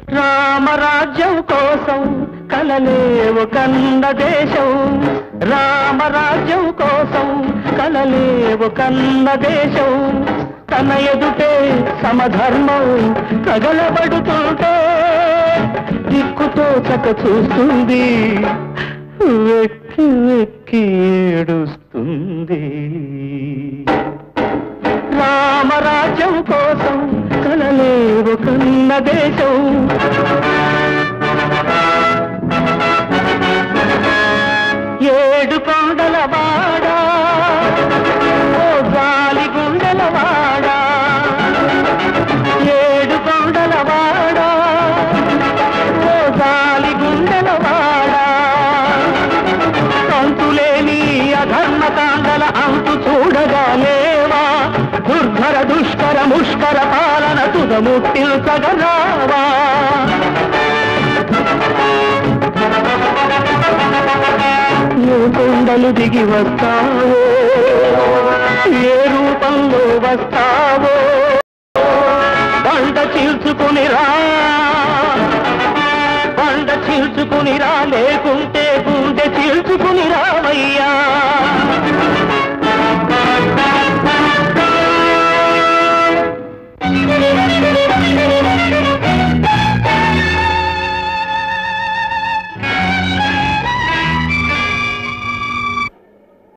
రామరాజ్యం కోసం కలలేవు కన్న దేశం, రామరాజ్యం కోసం కలలేవు కన్న దేశం, తన ఎదుటే సమధర్మం తగలబడుతుంటే దిక్కుతో చక చూస్తుంది, వెక్కి వెక్కి ఏడుస్తుంది. రామరాజ్యం కోసం కలలేవు కన్న దేశం. ఏడు కొండల వాడా ఓ గాలి గుండెల వాడా, ఏడు కొండల వాడా ఓ గాలి గుండెల వాడా, అంతులేని అధర్మకాండల అంతు చూడగాలేవా, దుర్ధర దుష్కర ముష్కర పాలన తుదముట్టిల్చగరావా. నువ్వు కొండలు దిగి వస్తావో, ఏ రూపంలో వస్తావో, బండ చీల్చుకునిరా, బండ చీల్చుకునిరా, లేకుంటే గుండె చీల్చుకునిరావయ్యా.